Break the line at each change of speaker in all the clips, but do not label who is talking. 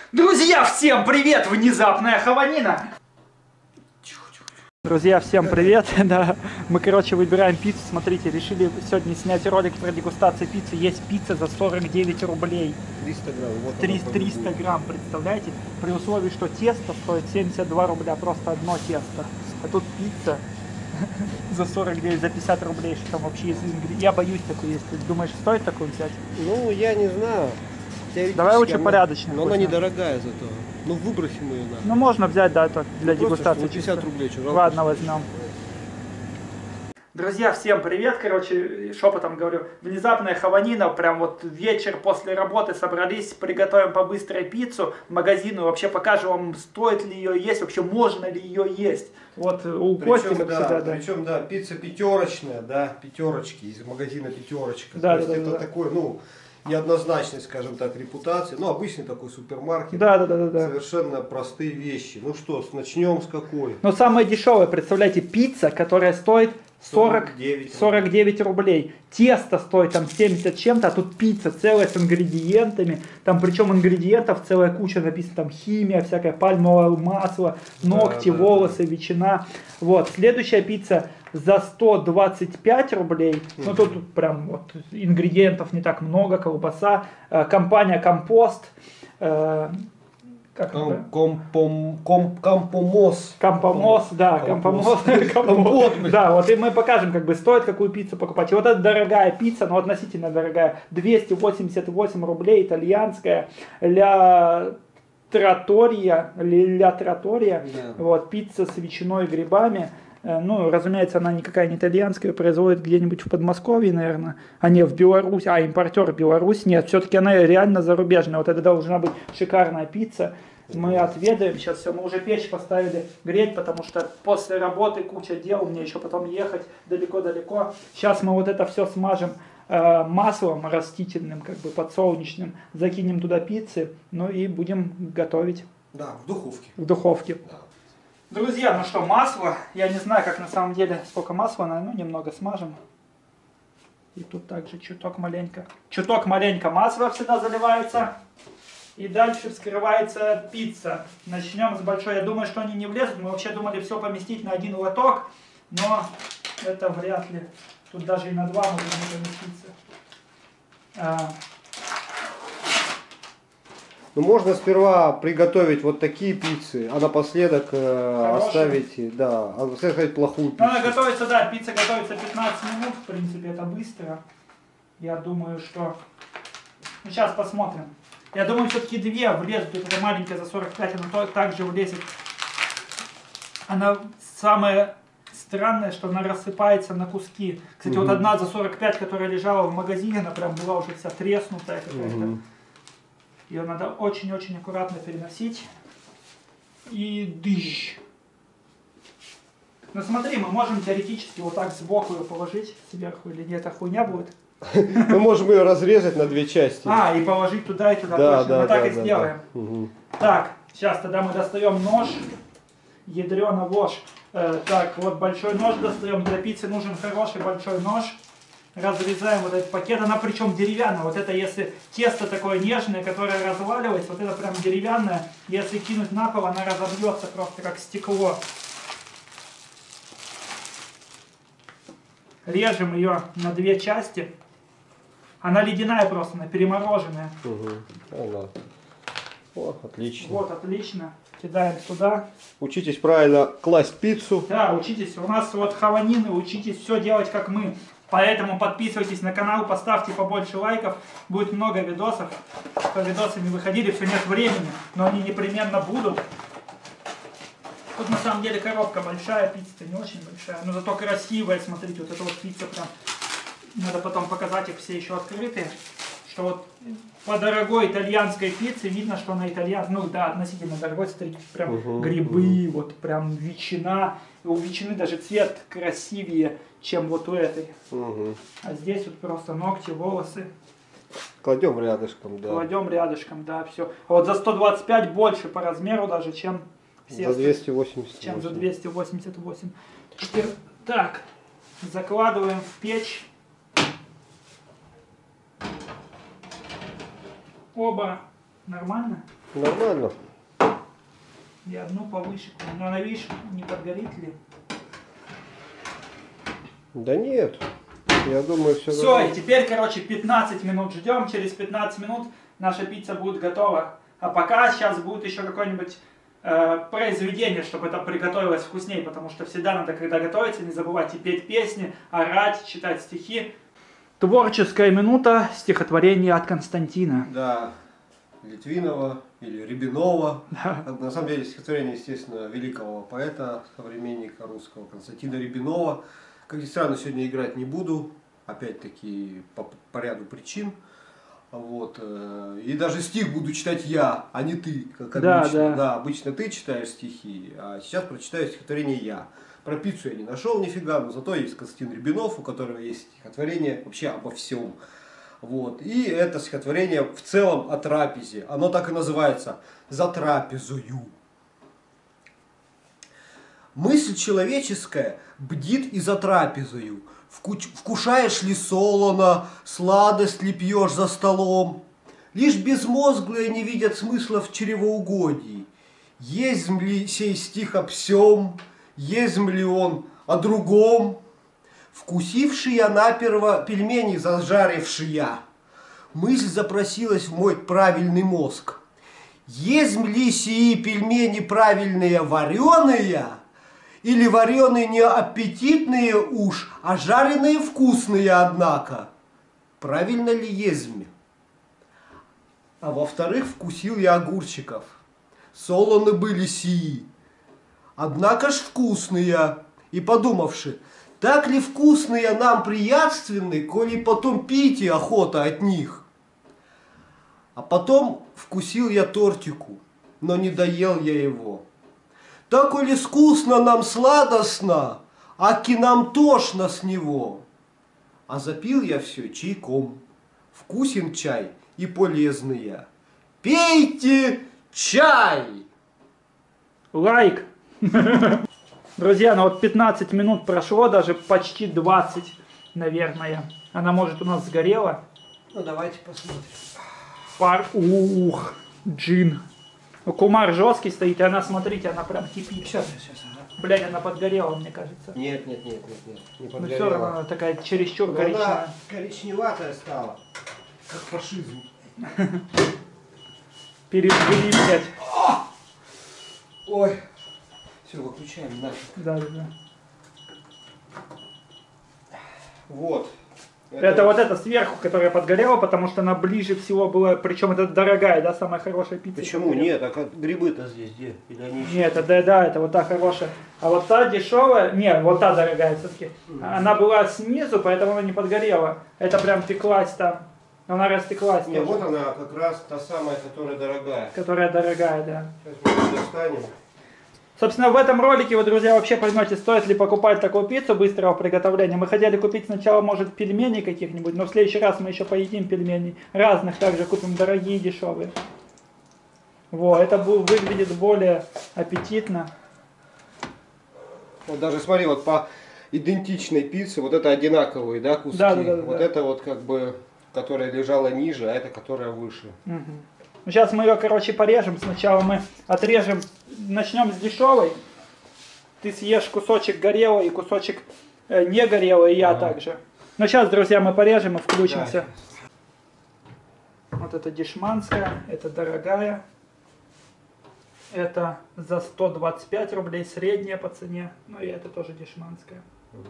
Друзья, всем привет! Внезапная хаванина! Друзья, всем привет! Да, мы, короче, выбираем пиццу. Смотрите, решили сегодня снять ролик про дегустацию пиццы. Есть пицца за 49 рублей.
300 грамм. Вот
300 грамм, представляете? При условии, что тесто стоит 72 рубля, просто одно тесто. А тут пицца за 49, за 50 рублей, что там вообще из ингредиентов. Я боюсь такой есть. Ты думаешь, стоит такую взять?
Ну, я не знаю.
Давай лучше порядочно.
Но она недорогая зато. Ну, выбросим ее на.
Ну, можно взять, да, это для дегустации.
50 рублей. Что,
ладно, возьмем. Друзья, всем привет, короче, шепотом говорю. Внезапная хаванина, прям вот вечер после работы собрались, приготовим по быстрой пиццу в магазину, вообще покажу вам, стоит ли ее есть, вообще можно ли ее есть. Вот у Кости, как всегда, да.
Причем, да, пицца пятерочная, да, пятерочки, из магазина пятерочка.
Да,
то есть
да,
это такой, ну, неоднозначной, скажем так, репутации, ну, обычный такой супермаркет.
Да.
Совершенно простые вещи. Ну что, начнем с какой?
Но самое дешевое, представляете, пицца, которая стоит 49 рублей. Тесто стоит там 70 чем-то, а тут пицца целая с ингредиентами. Там причем ингредиентов целая куча, написано там химия, всякое пальмовое масло, ногти, волосы, ветчина. Вот, следующая пицца за 125 рублей. Ну тут прям вот ингредиентов не так много, колбаса. Компания Компост.
Компомос.
Компомос, да, компомос. Да, вот и мы покажем, как бы стоит какую пиццу покупать. И вот эта дорогая пицца, но относительно дорогая, 288 рублей, итальянская, ля тратория,
Да.
вот, пицца с ветчиной и грибами. Ну, разумеется, она никакая не итальянская, производит где-нибудь в Подмосковье, наверное, а не в Беларусь, импортер Беларусь, нет, все-таки она реально зарубежная, вот это должна быть шикарная пицца, мы отведаем, сейчас все, мы уже печь поставили греть, потому что после работы куча дел, мне еще потом ехать далеко-далеко, сейчас мы вот это все смажем маслом растительным, как бы подсолнечным, закинем туда пиццы, ну и будем готовить.
Да, в духовке.
В духовке.
Да.
Друзья, ну что, масло, я не знаю, как на самом деле, сколько масла, ну немного смажем. И тут также чуток маленько масла всегда заливается. И дальше вскрывается пицца. Начнем с большой, я думаю, что они не влезут, мы вообще думали все поместить на один лоток, но это вряд ли. Тут даже и на два может не поместиться.
Ну, можно сперва приготовить вот такие пиццы, а напоследок оставить, да, оставить плохую пиццу.
Она готовится, да, пицца готовится 15 минут, в принципе, это быстро. Я думаю, что... Ну, сейчас посмотрим. Я думаю, все-таки две влезут, это маленькая за 45, она также влезет. Она самая... Странное, что она рассыпается на куски. Кстати, вот одна за 45, которая лежала в магазине, она прям была уже вся треснутая какая-то. Ее надо очень-очень аккуратно переносить. И дыщ. Ну смотри, мы можем теоретически вот так сбоку ее положить сверху, или нет, эта хуйня будет.
Мы можем ее разрезать на две части.
И положить туда и туда.
Да,
точно. Мы так и сделаем. Так, сейчас тогда мы достаем нож. Ядрёна вошь. Так, вот большой нож достаем. Для пиццы нужен хороший большой нож. Разрезаем вот этот пакет. Она причем деревянная. Вот это если тесто такое нежное, которое разваливается, вот это прям деревянное. Если кинуть на пол, она разобьется просто как стекло. Режем ее на две части. Она ледяная просто, она перемороженная.
О, отлично.
Вот, отлично. Кидаем туда.
Учитесь правильно класть пиццу.
Да, учитесь. У нас вот хаванины, учитесь все делать как мы. Поэтому подписывайтесь на канал, поставьте побольше лайков. Будет много видосов. По видосы не выходили, все нет времени, но они непременно будут. Тут на самом деле коробка большая, пицца не очень большая, но зато красивая. Смотрите, вот эта вот пицца прям. Надо потом показать, их все еще открытые. Что вот по дорогой итальянской пицце видно, что она итальянская. Ну да, относительно дорогой, смотрите, прям грибы, вот прям ветчина. У ветчины даже цвет красивее, чем вот у этой. А здесь вот просто ногти, волосы.
Кладем рядышком, да.
Кладем рядышком, да, все. Вот за 125 больше по размеру даже, чем все.
За 288.
Чем за 288. Так, закладываем в печь. Оба. Нормально?
Нормально.
И одну повыше. Но она, видишь, не подгорит ли?
Да нет. Я думаю, все.
Все, и теперь, короче, 15 минут ждем. Через 15 минут наша пицца будет готова. А пока сейчас будет еще какое-нибудь произведение, чтобы это приготовилось вкуснее. Потому что всегда надо, когда готовится, не забывайте петь песни, орать, читать стихи. Творческая минута стихотворения от Константина.
Да. Литвинова или Рябинова.
Да.
На самом деле стихотворение, естественно, великого поэта, современника русского Константина Рябинова. Как ни странно, сегодня играть не буду. Опять-таки по ряду причин. Вот. И даже стих буду читать я, а не ты, как обычно. Да, обычно ты читаешь стихи, а сейчас прочитаю стихотворение я. Про пиццу я не нашел нифига, но зато есть Константин Рябинов, у которого есть стихотворение вообще обо всем. Вот. И это стихотворение в целом о трапезе. Оно так и называется «За трапезою». Мысль человеческая бдит и за трапезою. Вкушаешь ли солоно, сладость ли пьешь за столом? Лишь безмозглые не видят смысла в чревоугодии. Езм ли сей стих о всем, езм ли он о другом? Вкусивший я наперво пельмени зажаривший я, мысль запросилась в мой правильный мозг. Езм ли сии пельмени правильные вареные, или вареные не аппетитные уж, а жареные вкусные, однако? Правильно ли езм? А во-вторых, вкусил я огурчиков. Солоны были сии, однако ж вкусные. И подумавши, так ли вкусные нам приятственны, коли потом пить и охота от них? А потом вкусил я тортику, но не доел я его. Так коли скучно нам сладостно, аки нам тошно с него. А запил я все чайком. Вкусен чай и полезный я. Пейте чай!
Лайк! Друзья, ну вот 15 минут прошло, даже почти 20, наверное. Она, может, у нас сгорела.
Ну, давайте посмотрим.
Ух, джин. Кумар жесткий стоит, и она, смотрите, она прям кипит.
Сейчас.
Блядь, она подгорела, мне кажется.
Нет, не
Но
подгорела.
все равно она такая чересчур коричневая.
Она коричневатая стала, как фашизм.
Пережгли, блядь.
Ой. Все, выключаем нафиг.
Да.
Вот.
Это вот эта сверху, которая подгорела, потому что она ближе всего была, причем это дорогая, да, самая хорошая пицца.
Почему? Нет, а как грибы-то здесь где? Или они еще...
Нет, это вот та хорошая. А вот та дешевая, нет, вот та дорогая все-таки. Она была снизу, поэтому она не подгорела. Это прям пеклась там. Она растеклась.
Нет, вот она как раз та самая, которая дорогая.
Которая дорогая, да.
Сейчас мы ее достанем.
Собственно, в этом ролике вы, друзья, вообще поймете, стоит ли покупать такую пиццу быстрого приготовления. Мы хотели купить сначала, может, пельмени каких-нибудь, но в следующий раз мы еще поедим пельменей разных, также купим дорогие, дешевые. Вот, это выглядит более аппетитно.
Вот даже смотри, вот по идентичной пицце, вот это одинаковые, да, куски?
Да.
Вот это вот как бы, которая лежала ниже, а это которая выше.
Угу. Сейчас мы ее, короче, порежем. Сначала мы отрежем, начнем с дешевой. Ты съешь кусочек горелой и кусочек не горелой, и я также. Но сейчас, друзья, мы порежем и включимся. Да. Вот это дешманская, это дорогая. Это за 125 рублей, средняя по цене. Ну и это тоже дешманская.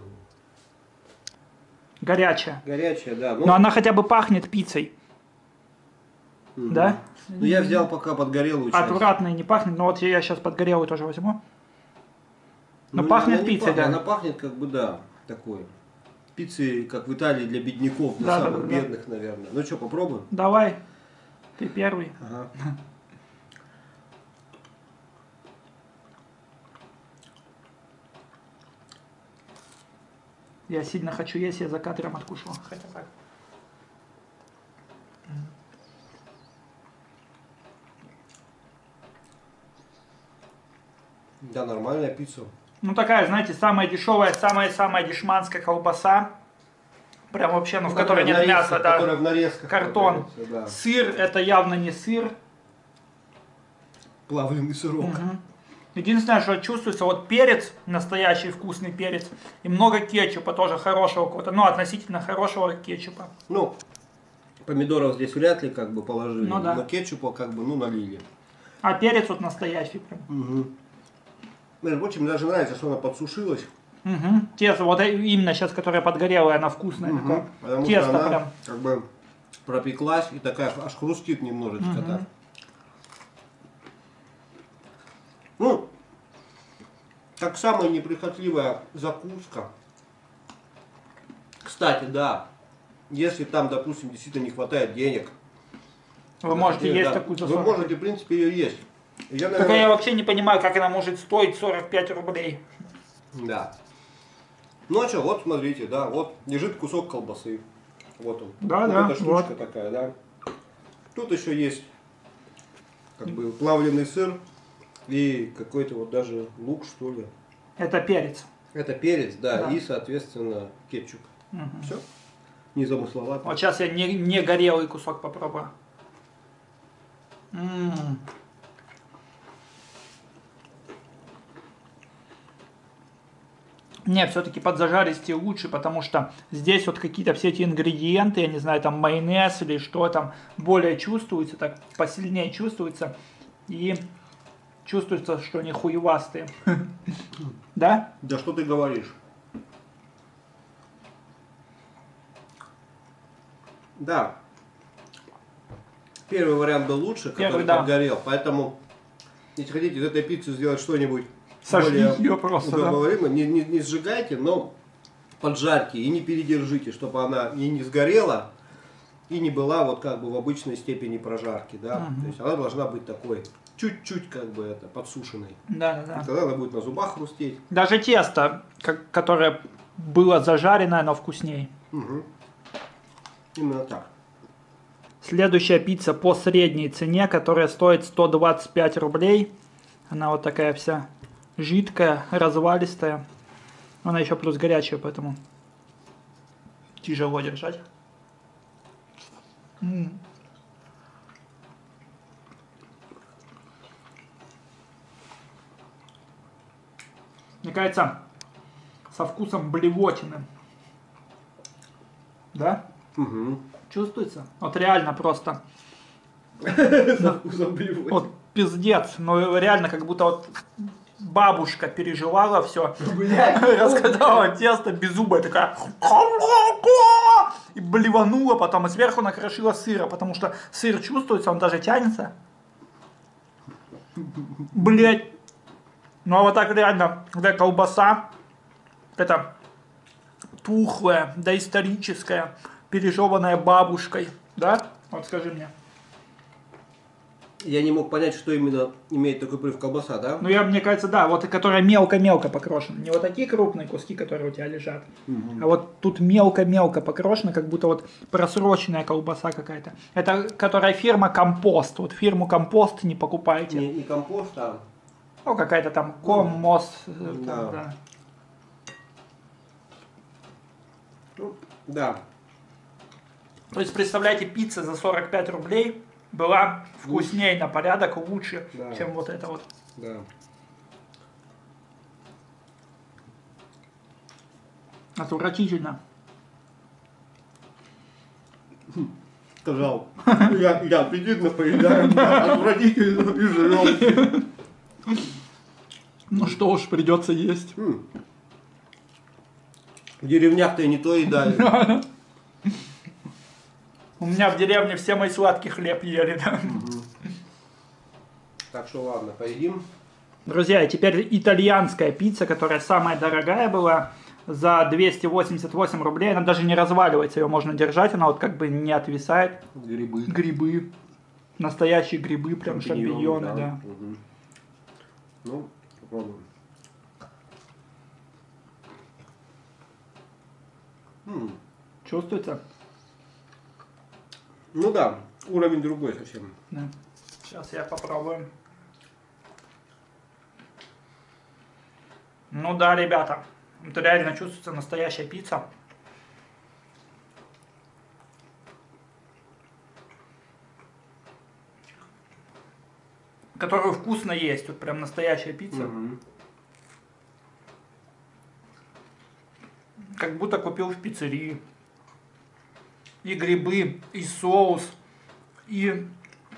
Горячая.
Горячая, да.
Но она хотя бы пахнет пиццей. Угу. Да?
Ну я взял пока подгорелую часть.
Отвратно и не пахнет, но вот я сейчас подгорелую тоже возьму. Но ну, пахнет пиццей, да.
Она пахнет как бы, да, такой. Пиццей, как в Италии, для бедняков, для самых бедных, наверное. Ну что, попробуем?
Давай, ты первый.
Ага.
Я сильно хочу есть, я за кадром откушу. Хотя так.
Да, нормальная пицца.
Ну такая, знаете, самая дешевая, самая дешманская колбаса. Прям вообще, ну в которой нет мяса, да.
Которая в нарезках.
Картон.
Да.
Сыр, это явно не сыр.
плавленый сырок.
Единственное, что чувствуется, вот перец, настоящий вкусный перец, и много кетчупа, тоже хорошего какого-то, ну, относительно хорошего кетчупа.
Ну, помидоров здесь вряд ли как бы положили,
Ну да.
но кетчупа как бы, ну, налили.
А перец вот настоящий прям.
Между прочим, мне даже нравится, что она подсушилась.
Тесто, вот именно сейчас, которая подгорелая, она вкусная. Такая.
Потому
Тесто
что она
прям.
как бы пропеклась и такая аж хрустит немножечко так. Ну, как самая неприхотливая закуска. Кстати, да, если там, допустим, действительно не хватает денег,
Вы можете есть
да,
такую за
вы
40.
можете, в принципе, ее есть. Я,
Только я вообще не понимаю, как она может стоить 45 рублей.
Да. Ну а что, вот смотрите, да, вот лежит кусок колбасы. Вот он.
Да,
вот
да,
эта штучка
вот.
такая, да. Тут еще есть как бы плавленый сыр и какой-то вот даже лук, что ли.
Это перец.
Это перец, да,
Да.
и, соответственно, кетчуп. Все. Незамысловато.
Вот сейчас я не горелый кусок попробую. Не, все-таки подзажаристее лучше, потому что здесь вот какие-то все эти ингредиенты, я не знаю, там майонез или что там, более чувствуется, так посильнее чувствуется. И чувствуется, что они хуевастые. Да?
Да что ты говоришь? Да. Первый вариант был лучше, который
Первый, да.
подгорел. Поэтому, если хотите из этой пиццы сделать что-нибудь
Сожгите
более
ее просто, да.
удобоваримое, не сжигайте, но поджарьте и не передержите, чтобы она и не сгорела, и не была вот как бы в обычной степени прожарки. Да? То есть она должна быть такой, чуть-чуть как бы это, подсушенной.
Да, да,
И
да.
тогда она будет на зубах хрустеть.
Даже тесто, которое было зажаренное, оно вкуснее.
Угу. Именно так.
Следующая пицца по средней цене, которая стоит 125 рублей. Она вот такая вся жидкая, развалистая. Она еще плюс горячая, поэтому тяжело держать. Мне кажется, со вкусом блевотины. Да?
Угу.
Чувствуется? Вот реально просто.
За вкусом блевотины.
Вот пиздец. Ну реально как будто вот бабушка переживала все. Раскатала тесто беззубая такая. И блеванула потом. И сверху накрошила сыра. Потому что сыр чувствуется, он даже тянется. Блять. Ну а вот так реально, когда колбаса, это тухлая, доисторическая, пережеванная бабушкой, да? Вот скажи мне.
Я не мог понять, что именно имеет такой привкус колбаса, да?
Ну, мне кажется, да, вот которая мелко-мелко покрошена. Не вот такие крупные куски, которые у тебя лежат, а вот тут мелко-мелко покрошена, как будто вот просроченная колбаса какая-то. Это которая фирма Компост. Вот фирму Компост не покупайте.
Не компост, а...
Ну, какая-то там Коммос.
Да.
Да.
Ну, да.
То есть, представляете, пицца за 45 рублей была вкуснее на порядок, лучше,
Да.
чем вот это вот.
Да.
Отвратительно.
Сказал. Я аппетитно поедаю, отвратительно и жрем.
Ну что уж, придется есть.
В деревнях-то и не то едали.
У меня в деревне все мои сладкий хлеб ели. Да?
Так что ладно, поедим.
Друзья, и теперь итальянская пицца, которая самая дорогая была, за 288 рублей. Она даже не разваливается, ее можно держать, она вот как бы не отвисает.
Грибы.
Грибы. Настоящие грибы, прям шампиньоны, да.
Угу. Ну, попробуем.
Чувствуется?
Ну да, уровень другой совсем.
Да. Сейчас я попробую. Ну да, ребята, это реально чувствуется настоящая пицца. которую вкусно есть. Вот прям настоящая пицца. Как будто купил в пиццерии. И грибы, и соус, и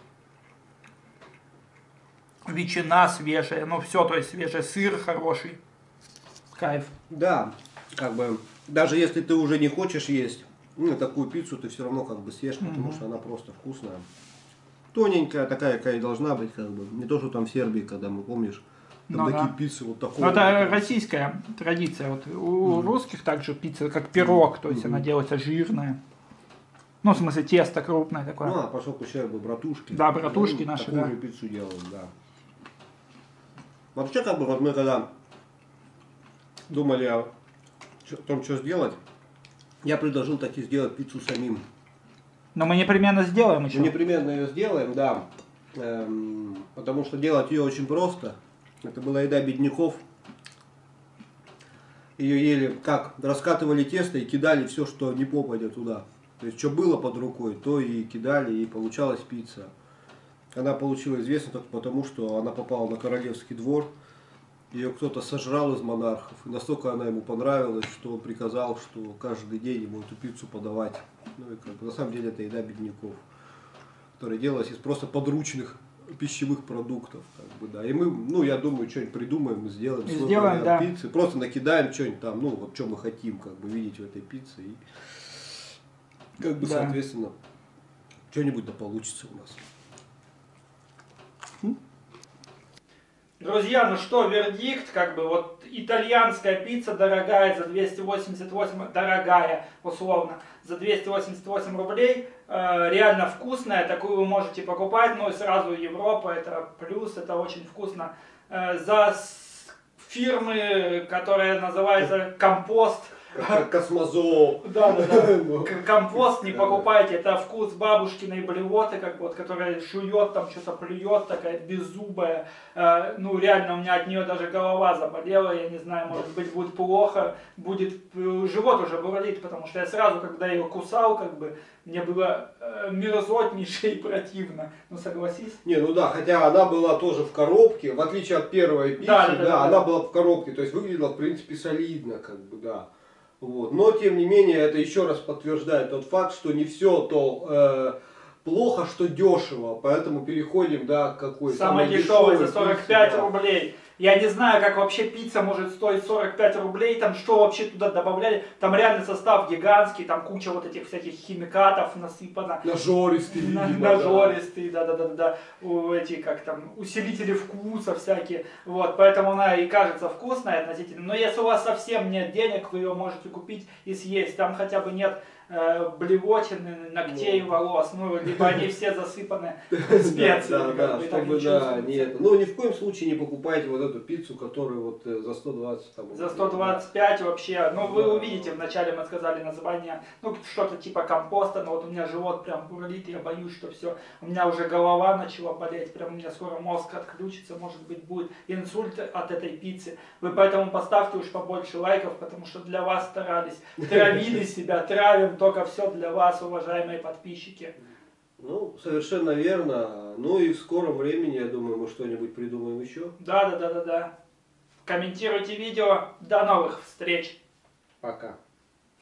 ветчина свежая. Ну все, то есть свежий сыр хороший. Кайф.
Да, как бы, даже если ты уже не хочешь есть, ну, такую пиццу ты все равно как бы съешь, потому что она просто вкусная. Тоненькая, такая, какая и должна быть, как бы. Не то, что там в Сербии, когда мы, помнишь, там
Ну
такие
да.
пиццы вот такого.
Ну, это российская традиция. Вот у русских также пицца как пирог, то есть она делается жирная. Ну, в смысле, тесто крупное такое.
Ну, а поскольку сербы братушки.
Да, братушки наши,
такую
да.
же пиццу делают, да. Вообще, как бы, вот мы когда думали о том, что сделать, я предложил таки сделать пиццу самим.
Но мы непременно сделаем еще.
Мы непременно ее сделаем, да. Потому что делать ее очень просто. Это была еда бедняков. Ее ели как? Раскатывали тесто и кидали все, что не попадет туда. То есть, что было под рукой, то и кидали, и получалась пицца. Она получилась известна только потому, что она попала на королевский двор. Ее кто-то сожрал из монархов. И настолько она ему понравилась, что он приказал, что каждый день ему эту пиццу подавать. Ну и как бы, на самом деле это еда бедняков, которая делалась из просто подручных пищевых продуктов. Как бы, да. И мы, ну я думаю, что-нибудь придумаем, мы сделаем свой вариант
да.
пиццы. Просто накидаем что-нибудь там, ну вот что мы хотим как бы видеть в этой пицце. И как бы,
Да.
соответственно, что-нибудь да получится у нас.
Друзья, ну что, вердикт, как бы, вот итальянская пицца дорогая за 288, дорогая, условно, за 288 рублей, реально вкусная, такую вы можете покупать, ну и сразу Европа, это плюс, это очень вкусно. За фирмы, которая называется Компост,
Как космозоо.
да. Компост не покупайте, это вкус бабушкиной блевоты, как вот, которая жует, там что-то плюет, такая беззубая. Ну реально у меня от нее даже голова заболела, я не знаю, может быть будет плохо, будет живот уже бурлит, потому что я сразу, когда ее кусал, как бы мне было мерзотнейше и противно. Ну согласись?
Не, ну да, хотя она была тоже в коробке, в отличие от первой пиццы,
Да.
она была в коробке, то есть выглядела в принципе солидно, как бы, да. Вот. Но тем не менее это еще раз подтверждает тот факт, что не все то плохо, что дешево, поэтому переходим, да, к какой
Самая дешевая за 45
пицце, да.
рублей. Я не знаю, как вообще пицца может стоить 45 рублей, там что вообще туда добавляли, там реально состав гигантский, там куча вот этих всяких химикатов насыпано.
Нажористый, видимо,
Нажористый, да. Эти, как там, усилители вкуса всякие. Вот, поэтому она и кажется вкусной относительно. Но если у вас совсем нет денег, вы ее можете купить и съесть. Там хотя бы нет блевотины, ногтей, волос, ну, либо они все засыпаны специями.
Да, чтобы, да, нет. Ну, ни в коем случае не покупайте вот эту пиццу, которую вот за 120 там.
За 125 вообще, ну вы увидите, вначале мы сказали название, ну что-то типа компоста, но вот у меня живот прям бурлит, я боюсь, что все, у меня уже голова начала болеть, прям у меня скоро мозг отключится, может быть будет инсульт от этой пиццы. Вы поэтому поставьте уж побольше лайков, потому что для вас старались, травили себя, травим только все для вас, уважаемые подписчики.
Ну, совершенно верно. Ну и в скором времени, я думаю, мы что-нибудь придумаем еще.
Да. Комментируйте видео. До новых встреч.
Пока.